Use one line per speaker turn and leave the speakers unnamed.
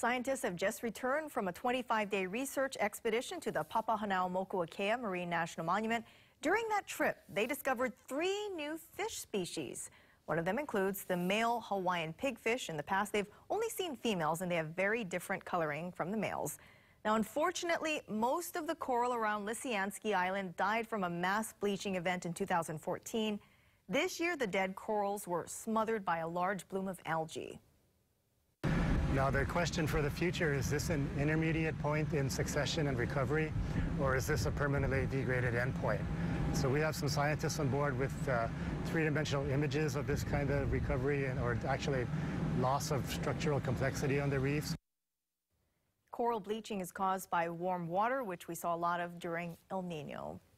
Scientists have just returned from a 25-day research expedition to the Papahanaumokuakea Marine National Monument. During that trip, they discovered 3 new fish species. One of them includes the male Hawaiian pigfish. In the past, they've only seen females, and they have very different coloring from the males. Now, unfortunately, most of the coral around Lisiansky Island died from a mass bleaching event in 2014. This year, the dead corals were smothered by a large bloom of algae.
Now, the question for the future, is this an intermediate point in succession and recovery, or is this a permanently degraded endpoint? So we have some scientists on board with three-dimensional images of this kind of recovery or actually loss of structural complexity on the reefs.
Coral bleaching is caused by warm water, which we saw a lot of during El Nino.